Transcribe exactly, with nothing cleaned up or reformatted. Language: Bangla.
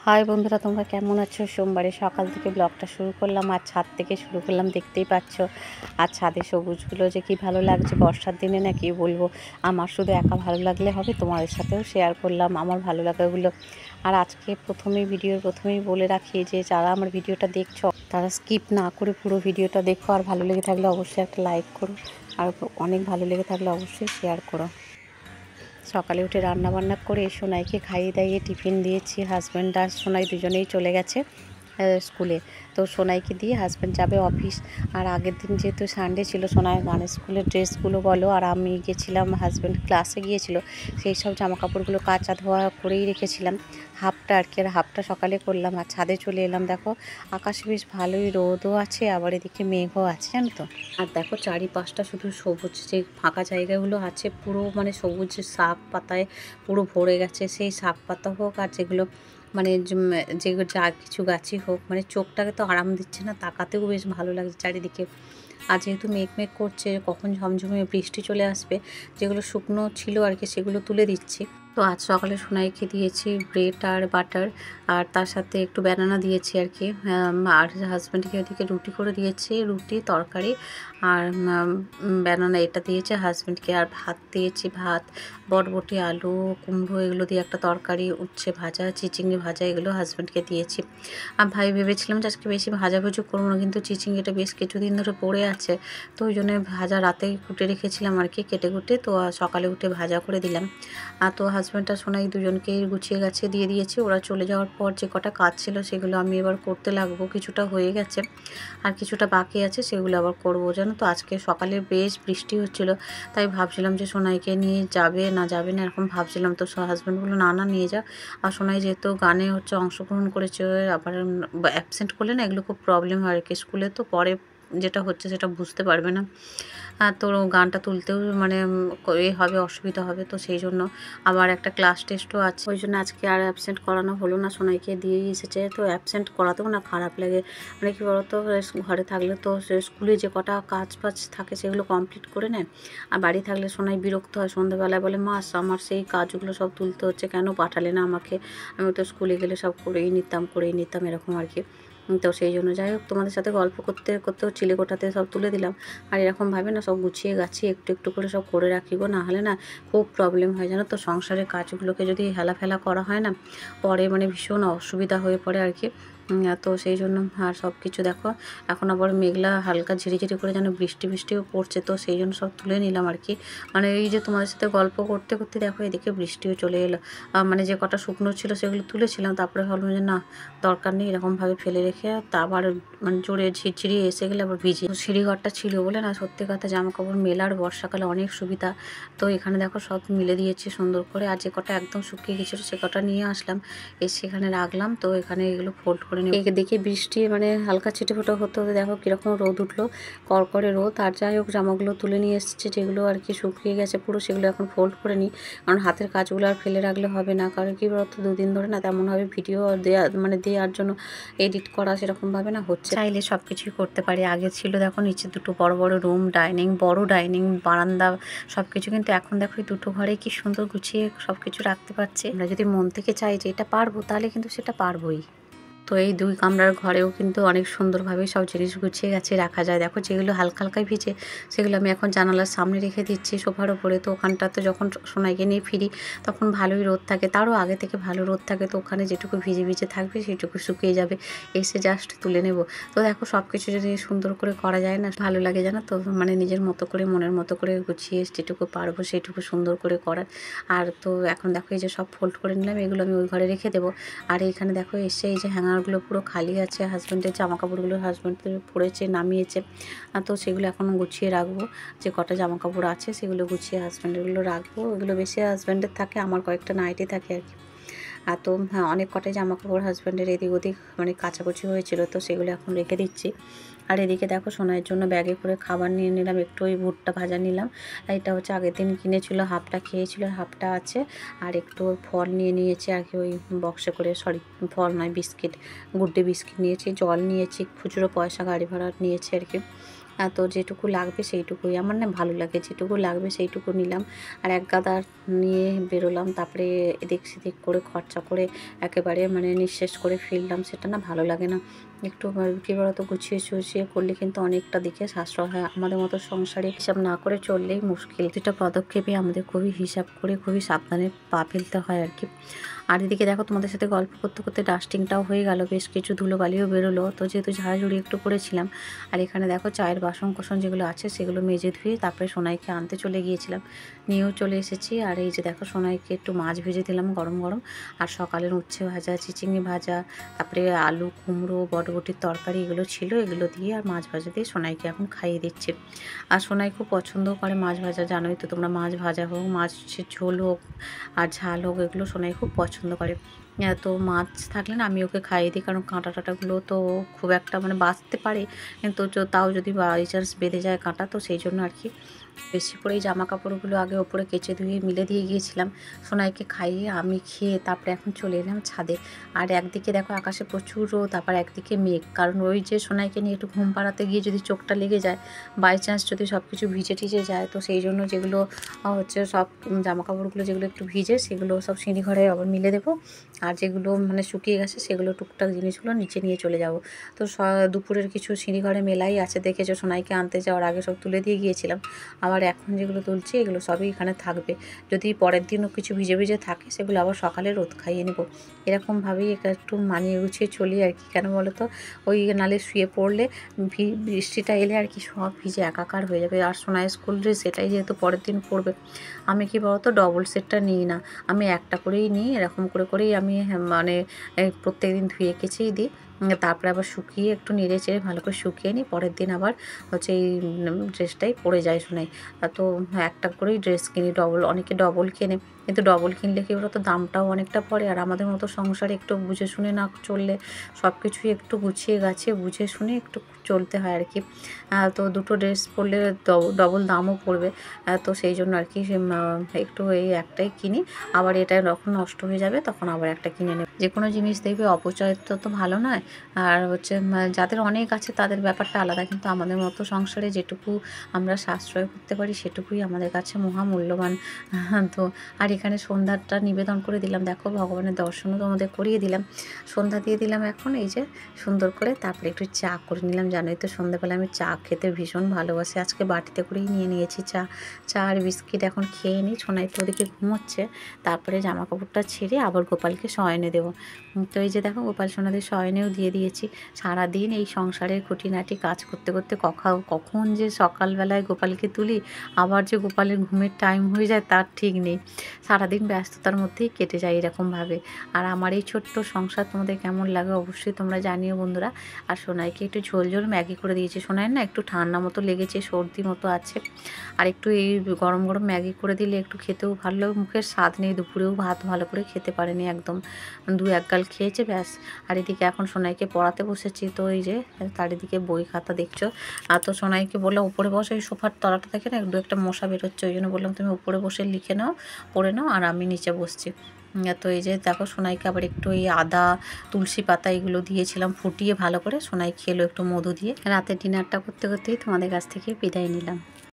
হাই বন্ধুরা, তোমরা কেমন আছো? সোমবারে সকাল থেকে ব্লগটা শুরু করলাম আর ছাদ থেকে শুরু করলাম, দেখতেই পাচ্ছ। আর ছাদে সবুজগুলো যে কি ভালো লাগছে বর্ষার দিনে, না কি বলবো। আমার শুধু একা ভালো লাগলে হবে, তোমাদের সাথেও শেয়ার করলাম আমার ভালো লাগাগুলো। আর আজকে প্রথমেই ভিডিওর প্রথমেই বলে রাখি যে যারা আমার ভিডিওটা দেখছো তারা স্কিপ না করে পুরো ভিডিওটা দেখো। আর ভালো লেগে থাকলে অবশ্যই একটা লাইক করো, আর অনেক ভালো লেগে থাকলে অবশ্যই শেয়ার করো। সকালে উঠে রান্না বান্না করে সোনাইকে খাইয়ে দাইয়ে টিফিন দিয়েছি। হাজব্যান্ড আর সোনাই দুজনেই চলে গেছে স্কুলে। তো সোনাইকে দিয়ে হাজব্যান্ড যাবে অফিস। আর আগের দিন যেহেতু সানডে ছিল, সোনাইয়ের গানের স্কুলের ড্রেসগুলো বলো আর আমি গেছিলাম, হাজব্যান্ড ক্লাসে গিয়েছিল, সেই সব জামা কাপড়গুলো কাচা ধোয়া করেই রেখেছিলাম। হাফটা আর কি, আর হাফটা সকালে করলাম। আর ছাদে চলে এলাম, দেখো আকাশে বেশ ভালোই রোদও আছে, আবার এদিকে মেঘও আছে, জানো তো। আর দেখো চারিপাশটা শুধু সবুজ, যে ফাঁকা জায়গাগুলো আছে পুরো মানে সবুজ শাক পাতায় পুরো ভরে গেছে। সেই শাক পাতা হোক আর যেগুলো মানে যে যা কিছু গাছই হোক, মানে চোখটাকে তো আরাম দিচ্ছে না, তাকাতেও বেশ ভালো লাগছে চারিদিকে। আর যেহেতু মেঘ মেঘ করছে, কখন ঝমঝমে বৃষ্টি চলে আসবে, যেগুলো শুকনো ছিল আর কি সেগুলো তুলে দিচ্ছি। তো আজ সকালে সোনাইকে দিয়েছি ব্রেড আর বাটার, আর তার সাথে একটু ব্যানানা দিয়েছি আর কি। আর হাজব্যান্ডকে ওদিকে রুটি করে দিয়েছি, রুটি তরকারি আর ব্যানানা এটা দিয়েছে হাজব্যান্ডকে। আর ভাত দিয়েছি, ভাত বরবটি আলু কুমড়ো এগুলো দিয়ে একটা তরকারি, উচ্ছে ভাজা চিচিঙ্গি ভাজা, এগুলো হাজব্যান্ডকে দিয়েছি। আর ভাই ভেবেছিলাম যে আজকে বেশি ভাজাভুজি করবো না, কিন্তু চিচিঙ্গিটা বেশ কিছুদিন ধরে পড়ে আছে, তো ওই জন্য ভাজা রাতেই কুটে রেখেছিলাম আর কি, কেটে কুটে। তো সকালে উঠে ভাজা করে দিলাম। আর তো হাজব্যান্ড আর সোনাই দুজনকেই গুছিয়ে গাছে দিয়ে দিয়েছি। ওরা চলে যাওয়ার পর যে কটা কাজ ছিল সেগুলো আমি এবার করতে লাগবো। কিছুটা হয়ে গেছে আর কিছুটা বাকি আছে, সেগুলো আবার করবো। জানো তো আজকে সকালে বেশ বৃষ্টি হচ্ছিল, তাই ভাবছিলাম যে সোনাইকে নিয়ে যাবে না যাবে না এরকম ভাবছিলাম। তো হাজব্যান্ড বললো না না নিয়ে যা। আর সোনাই যেহেতু গানে হচ্ছে অংশগ্রহণ করেছে, আবার অ্যাবসেন্ট করলে না এগুলো খুব প্রবলেম হয় আর কি স্কুলে, তো পরে যেটা হচ্ছে সেটা বুঝতে পারবে না। আর তোর গানটা তুলতেও মানে এ হবে, অসুবিধা হবে, তো সেই জন্য আবার একটা ক্লাস টেস্টও আছে, ওই জন্য আজকে আর অ্যাবসেন্ট করানো হলো না। সোনাইকে দিয়েই এসেছে, তো অ্যাবসেন্ট করাতেও না খারাপ লাগে, মানে কী বলতো ঘরে থাকলে তো স্কুলে যে কটা কাজ বাজ থাকে সেগুলো কমপ্লিট করে নেয়, আর বাড়ি থাকলে সোনাই বিরক্ত হয়। সন্ধ্যাবেলায় বলে মা আমার সেই কাজগুলো সব তুলতে হচ্ছে, কেন পাঠালে না আমাকে, আমি তো স্কুলে গেলে সব করেই নিতাম করেই নিতাম এরকম আর কি। তো সেই জন্য যাই হোক, তোমাদের সাথে গল্প করতে করতেও চিলে কোঠাতে সব তুলে দিলাম। আর এরকমভাবে না সব গুছিয়ে গাছিয়ে একটু একটু করে সব করে রাখি গো, না হলে না খুব প্রবলেম হয় জানো তো। সংসারের কাজগুলোকে যদি হেলাফেলা করা হয় না, পরে মানে ভীষণ অসুবিধা হয়ে পড়ে আর কি। তো সেই জন্য আর সব কিছু দেখো এখন আবার মেঘলা হালকা ঝিরিঝিরি করে যেন বৃষ্টি বৃষ্টিও পড়ছে, তো সেই জন্য সব তুলে নিলাম আর কি। মানে এই যে তোমাদের সাথে গল্প করতে করতে দেখো এদিকে বৃষ্টিও চলে এলো। মানে যে কটা শুকনো ছিল সেগুলো তুলেছিলাম, তারপরে ভাবলাম যে না দরকার নেই এরকমভাবে ফেলে রেখে, তা আবার মানে জোরে ঝিরঝিরি এসে গেলে আবার ভিজে। সিঁড়িঘরটা ছিল বলে না সত্যি কথা জামা কাপড় মেলার বর্ষাকালে অনেক সুবিধা। তো এখানে দেখো সব মিলে দিয়েছি সুন্দর করে, আর যে কটা একদম শুকিয়ে গেছিলো সে কটা নিয়ে আসলাম, এসে সেখানে রাখলাম। তো এখানে এগুলো ফোল্ড করে নিই। দেখে বৃষ্টি মানে হালকা ছিটে ফোটা হতে হতে দেখো কীরকম রোদ উঠলো, কড়কড়ে রোদ। আর যাই হোক জামাগুলো তুলে নিয়ে এসেছে, যেগুলো আর কি শুকিয়ে গেছে পুরো, সেগুলো এখন ফোল্ড করে নিই, কারণ হাতের কাজগুলো আর ফেলে রাখলে হবে না। কারণ কী বলতো দুদিন ধরে না তেমনভাবে ভিডিও দেওয়া মানে দেওয়ার জন্য এডিট করা সেরকমভাবে না হচ্ছে, চাইলে সব কিছুই করতে পারি। আগে ছিল দেখো নিচে দুটো বড় বড় রুম, ডাইনিং বড় ডাইনিং বারান্দা সব কিছু, কিন্তু এখন দেখো এই দুটো ঘরে কি সুন্দর গুছিয়ে সব কিছু রাখতে পারছি। আমরা যদি মন থেকে চাই যে এটা পারবো, তাহলে কিন্তু সেটা পারবোই। তো এই দুই কামরার ঘরেও কিন্তু অনেক সুন্দরভাবে সব জিনিস গুছিয়ে গেছে রাখা যায়। দেখো যেগুলো হালকা হালকায় ভিজে সেগুলো আমি এখন জানালার সামনে রেখে দিচ্ছি সোফার ওপরে। তো ওখানটাতে যখন সোনাইকে নিয়ে ফিরি তখন ভালোই রোদ থাকে, তারও আগে থেকে ভালো রোদ থাকে, তো ওখানে যেটুকু ভিজে ভিজে থাকবে সেটুকু শুকিয়ে যাবে, এসে জাস্ট তুলে নেব। তো দেখো সব কিছু যদি সুন্দর করে করা যায় না ভালো লাগে জানো তো, মানে নিজের মতো করে মনের মতো করে গুছিয়ে যেটুকু পারবো সেটুকু সুন্দর করে করার। আর তো এখন দেখো এই যে সব ফোল্ড করে নিলাম, এগুলো আমি ওই ঘরে রেখে দেবো। আর এইখানে দেখো এসে এই যে হ্যাঙ্গার গুলো পুরো খালি আছে, হাজব্যান্ডের জামা কাপড়গুলো হাজব্যান্ড পরেছে নামিয়েছে, তো সেগুলো এখন গুছিয়ে রাখবো। যে কটা জামা কাপড় আছে সেগুলো গুছিয়ে হাজব্যান্ডেরগুলো রাখবো, ওগুলো বেশি হাজব্যান্ডের থাকে, আমার কয়েকটা নাইটি থাকে আর কি। আর তো হ্যাঁ অনেক কটাই জামা কাপড় হাজব্যান্ডের এদিক ওদিক মানে কাচাকুচি হয়েছিল, তো সেগুলো এখন রেখে দিচ্ছি। আর এদিকে দেখো সোনাইয়ের জন্য ব্যাগে করে খাবার নিয়ে নিলাম, একটু ওই ভুট্টা ভাজা নিলাম, এটা হচ্ছে আগের দিন কিনেছিল, হাফটা খেয়েছিল হাফটা আছে। আর একটু ফল নিয়ে নিয়েছি আর কি, ওই বক্সে করে, সরি ফল নয় বিস্কিট, গুড ডে বিস্কিট নিয়েছি, জল নিয়েছি, খুচরো পয়সা গাড়ি ভাড়া নিয়েছি আর কি। তো যেটুকু লাগবে সেইটুকুই আমার না ভালো লাগে, যেটুকু লাগবে সেইটুকু নিলাম আর এক গাদা নিয়ে বেরোলাম। তারপরে এদিক সেদিক করে খরচা করে একেবারে মানে নিঃশেষ করে ফিরলাম, সেটা না ভালো লাগে না। একটু কী বলতো গুছিয়ে সুছিয়ে করলে কিন্তু অনেকটা দিকে সাশ্রয় হয়। আমাদের মতো সংসারে হিসাব না করে চললেই মুশকিল। যেটা পদক্ষেপে আমাদের খুবই হিসাব করে খুবই সাবধানে পা ফেলতে হয় আর কি। আর এদিকে দেখো তোমাদের সাথে গল্প করতে করতে ডাস্টিংটাও হয়ে গেল, বেশ কিছু ধুলোবালিও বেরোলো। তো যেহেতু ঝাড়াঝুড়ি একটু করেছিলাম আর এখানে দেখো চায়ের বাসন কোসন যেগুলো আছে সেগুলো মেজে ধুয়ে তারপরে সোনাইকে আনতে চলে গিয়েছিলাম, নিয়েও চলে এসেছি। আর এই যে দেখো সোনাইকে একটু মাছ ভেজে দিলাম গরম গরম, আর সকালের উচ্ছে ভাজা, চিচিঙে ভাজা, তারপরে আলু কুমড়ো বটবটির তরকারি এগুলো ছিল, এগুলো দিয়ে আর মাছ ভাজা দিয়ে সোনাইকে এখন খাইয়ে দিচ্ছি। আর সোনাই খুব পছন্দও করে মাছ ভাজা, জানোই তো তোমরা, মাছ ভাজা হোক মাছের ঝোল হোক আর ঝাল হোক এগুলো সোনাই খুব পছন্দ করে। তো মাছ থাকলে না আমি ওকে খাইয়ে দিই, কারণ কাঁটা টাটাগুলো তো খুব একটা মানে বাঁচতে পারে, কিন্তু তাও যদি বাই চান্স বেঁধে যায় কাঁটা, তো সেই জন্য আর কি বেশি করে এই জামা কাপড়গুলো আগে ওপরে কেচে ধুয়ে মিলে দিয়ে গিয়েছিলাম। সোনাইকে খাইয়ে আমি খেয়ে তারপরে এখন চলে এলাম ছাদে। আর একদিকে দেখো আকাশে প্রচুর রোদ, আবার একদিকে মেঘ, কারণ ওই যে সোনাইকে নিয়ে একটু ঘুম পাড়াতে গিয়ে যদি চোখটা লেগে যায়, বাই চান্স যদি সব কিছু ভিজে টিজে যায়, তো সেই জন্য যেগুলো হচ্ছে সব জামা কাপড়গুলো যেগুলো একটু ভিজে সেগুলো সব সিঁড়ি ঘরে আবার মিলে দেবো, আর যেগুলো মানে শুকিয়ে গেছে সেগুলো টুকটাক জিনিসগুলো নিচে নিয়ে চলে যাব। তো দুপুরের কিছু সিঁড়ি ঘরে মেলাই আছে, দেখেছো সোনাইকে আনতে যাওয়ার আগে সব তুলে দিয়ে গিয়েছিলাম। আবার এখন যেগুলো তুলছি এগুলো সবই এখানে থাকবে, যদি পরের দিনও কিছু ভিজে ভিজে থাকে সেগুলো আবার সকালে রোদ খাইয়ে নেব। এরকমভাবেই এটা একটু মানিয়ে গুছিয়ে চলি আর কি। কেন বলো তো, ওই নালে শুয়ে পড়লে বৃষ্টিটা এলে আর কি সব ভিজে একাকার হয়ে যাবে। আর সোনাই স্কুল ড্রেস সেটাই যেহেতু পরের দিন পড়বে, আমি কি বলতো ডবল সেটটা নিই না, আমি একটা করেই নিই। এরকম করে করেই আমি মানে প্রত্যেক দিন ধুয়ে কেচেই দিই, তারপরে আবার শুকিয়ে একটু নেড়ে চেড়ে ভালো করে শুকিয়ে নিই, পরের দিন আবার হচ্ছে এই ড্রেসটাই পরে যায় শোনাই। তো একটা করেই ড্রেস কিনি, ডবল অনেকে ডবল কেনে, কিন্তু ডবল কিনলে কি ওরা তো দামটাও অনেকটা পড়ে। আর আমাদের মতো সংসারে একটু বুঝে শুনে না চললে, সব কিছুই একটু গুছিয়ে গাছিয়ে বুঝে শুনে একটু চলতে হয় আর কি। তো দুটো ড্রেস পরলে ডবল দামও পড়বে, তো সেই জন্য আর কি একটু এই একটাই কিনি, আবার এটা যখন নষ্ট হয়ে যাবে তখন আবার একটা কিনে নেব। যে কোনো জিনিস দেখবে অপচয় তো তো ভালো নয়। আর হচ্ছে যাদের অনেক আছে তাদের ব্যাপারটা আলাদা, কিন্তু আমাদের মতো সংসারে যেটুকু আমরা সাশ্রয় করতে পারি সেটুকুই আমাদের কাছে মহামূল্যবান। তো আর এখানে সন্ধ্যাটা নিবেদন করে দিলাম, দেখো ভগবানের দর্শনও তোমাদের করিয়ে দিলাম, সন্ধ্যা দিয়ে দিলাম এখন এই যে সুন্দর করে। তারপরে একটু চা করে নিলাম, জানোই তো সন্ধ্যাবেলা আমি চা খেতে ভীষণ ভালোবাসি, আজকে বাটিতে করেই নিয়ে নিয়েছি চা। চা আর বিস্কিট এখন খেয়ে নিই, সোনাই তো ওদিকে ঘুমোচ্ছে, তারপরে জামা কাপড়টা ছেড়ে আবার গোপালকে শয়নে দেবো। তো এই যে দেখো গোপাল সোনাদের শয়নেও দিয়ে দিয়েছি। সারাদিন এই সংসারের খুঁটিনাটি কাজ করতে করতে কখা কখন যে সকালবেলায় গোপালকে তুলি, আবার যে গোপালের ঘুমের টাইম হয়ে যায় তার ঠিক নেই। সারাদিন ব্যস্ততার মধ্যেই কেটে যায় এরকমভাবে। আর আমার এই ছোট্ট সংসার তোমাদের কেমন লাগে অবশ্যই তোমরা জানিও বন্ধুরা। আর সোনাইকে একটু ঝোল ঝোল ম্যাগি করে দিয়েছি, সোনাইয়ের না একটু ঠান্ডা মতো লেগেছে, সর্দি মতো আছে, আর একটু এই গরম গরম ম্যাগি করে দিলে একটু খেতেও ভালো লাগে, মুখের স্বাদ নেই, দুপুরেও ভাত ভালো করে খেতে পারেনি একদম, দু এক গাল খেয়েছে ব্যাস। আর এদিকে এখন সোনাইকে পড়াতে বসেছি, তো এই যে তার এদিকে বই খাতা দেখছো। আর তো সোনাইকে বললাম উপরে বসে, ওই সোফার তলাটা থেকে না একটু একটা মশা বেরোচ্ছে, ওই জন্য বললাম তুমি উপরে বসে লিখে নাও, পড়ে নাও, আর আমি নিচে বসছি। তো এই যে দেখো সোনাইকে আবার একটু এই আদা তুলসী পাতা এগুলো দিয়েছিলাম ফুটিয়ে ভালো করে, সোনাই খেলো একটু মধু দিয়ে। রাতের ডিনারটা করতে করতেই তোমাদের কাছ থেকে বিদায় নিলাম।